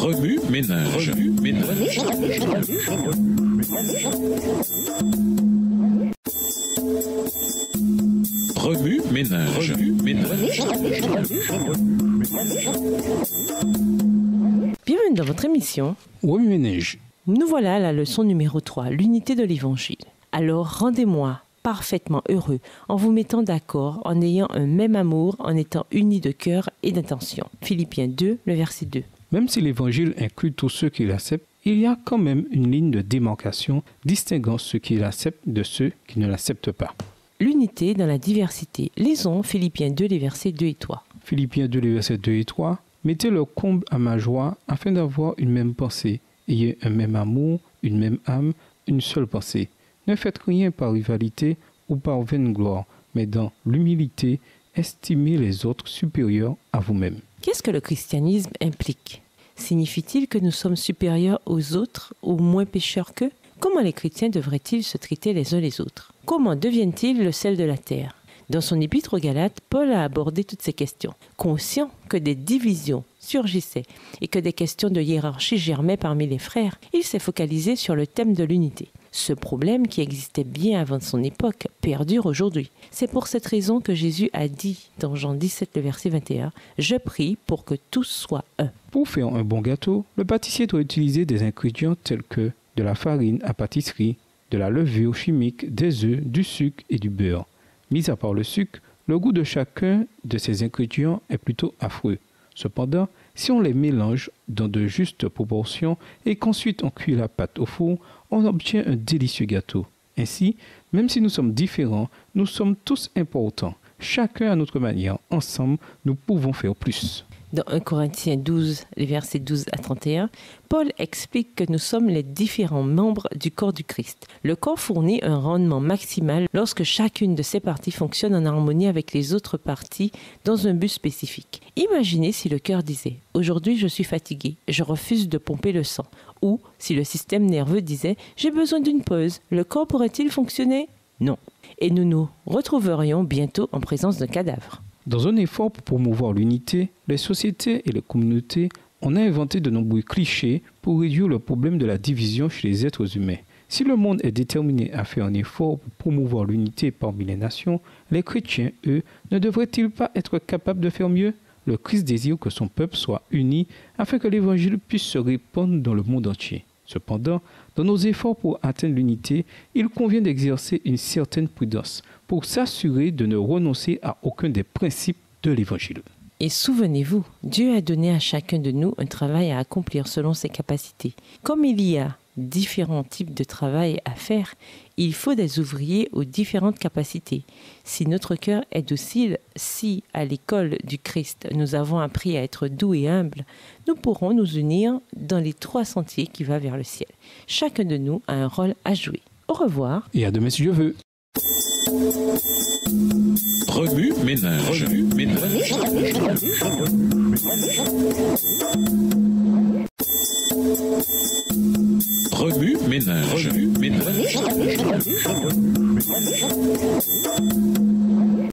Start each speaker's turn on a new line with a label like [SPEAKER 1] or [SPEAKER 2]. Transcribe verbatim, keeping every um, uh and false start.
[SPEAKER 1] Remue ménage. Remue ménage. Remue ménage. Remue ménage.
[SPEAKER 2] Bienvenue dans votre émission
[SPEAKER 3] Remue ménage.
[SPEAKER 2] Nous voilà à la leçon numéro trois, l'unité de l'Évangile. Alors rendez-moi parfaitement heureux en vous mettant d'accord, en ayant un même amour, en étant unis de cœur et d'intention. Philippiens deux, le verset deux.
[SPEAKER 3] Même si l'Évangile inclut tous ceux qui l'acceptent, il y a quand même une ligne de démarcation distinguant ceux qui l'acceptent de ceux qui ne l'acceptent pas.
[SPEAKER 2] L'unité dans la diversité. Lisons Philippiens deux, les versets deux et trois.
[SPEAKER 3] Philippiens deux, les versets deux et trois. Mettez le comble à ma joie afin d'avoir une même pensée. Ayez un même amour, une même âme, une seule pensée. Ne faites rien par rivalité ou par vaine gloire, mais dans l'humilité, estimez les autres supérieurs à vous-même.
[SPEAKER 2] Qu'est-ce que le christianisme implique? Signifie-t-il que nous sommes supérieurs aux autres ou moins pécheurs qu'eux? Comment les chrétiens devraient-ils se traiter les uns les autres? Comment deviennent-ils le sel de la terre? Dans son épître aux Galates, Paul a abordé toutes ces questions. Conscient que des divisions surgissaient et que des questions de hiérarchie germaient parmi les frères, il s'est focalisé sur le thème de l'unité. Ce problème, qui existait bien avant son époque, perdure aujourd'hui. C'est pour cette raison que Jésus a dit dans Jean dix-sept, le verset vingt et un, « Je prie pour que tous soient un ».
[SPEAKER 3] Pour faire un bon gâteau, le pâtissier doit utiliser des ingrédients tels que de la farine à pâtisserie, de la levure chimique, des œufs, du sucre et du beurre. Mis à part le sucre, le goût de chacun de ces ingrédients est plutôt affreux. Cependant, si on les mélange dans de justes proportions et qu'ensuite on cuit la pâte au four, on obtient un délicieux gâteau. Ainsi, même si nous sommes différents, nous sommes tous importants. Chacun à notre manière, ensemble, nous pouvons faire plus.
[SPEAKER 2] Dans un Corinthiens douze, les versets douze à trente et un, Paul explique que nous sommes les différents membres du corps du Christ. Le corps fournit un rendement maximal lorsque chacune de ses parties fonctionne en harmonie avec les autres parties dans un but spécifique. Imaginez si le cœur disait « Aujourd'hui, je suis fatigué, je refuse de pomper le sang » ou si le système nerveux disait « J'ai besoin d'une pause, le corps pourrait-il fonctionner ?» Non. Et nous nous retrouverions bientôt en présence d'un cadavre.
[SPEAKER 3] Dans un effort pour promouvoir l'unité, les sociétés et les communautés ont inventé de nombreux clichés pour réduire le problème de la division chez les êtres humains. Si le monde est déterminé à faire un effort pour promouvoir l'unité parmi les nations, les chrétiens, eux, ne devraient-ils pas être capables de faire mieux? Le Christ désire que son peuple soit uni afin que l'évangile puisse se répandre dans le monde entier. Cependant, dans nos efforts pour atteindre l'unité, il convient d'exercer une certaine prudence pour s'assurer de ne renoncer à aucun des principes de l'Évangile.
[SPEAKER 2] Et souvenez-vous, Dieu a donné à chacun de nous un travail à accomplir selon ses capacités. Comme il y a différents types de travail à faire, il faut des ouvriers aux différentes capacités. Si notre cœur est docile, si à l'école du Christ nous avons appris à être doux et humbles, nous pourrons nous unir dans les trois sentiers qui vont vers le ciel. Chacun de nous a un rôle à jouer. Au revoir.
[SPEAKER 3] Et à demain si Dieu veut.
[SPEAKER 1] Remue ménage. Remue ménage.